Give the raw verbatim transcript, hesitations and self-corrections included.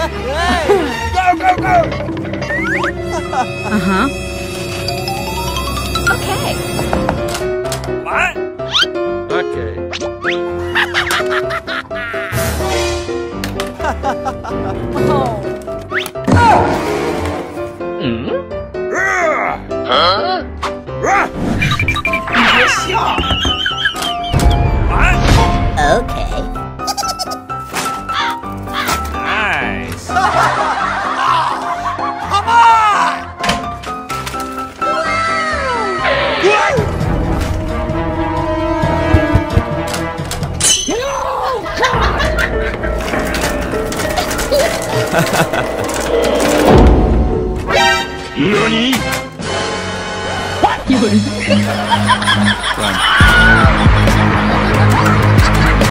Go, go, go! Uh-huh. Okay. What? Okay. Oh. Hmm? Huh? What? Okay. Nice. Come on! Nani? What?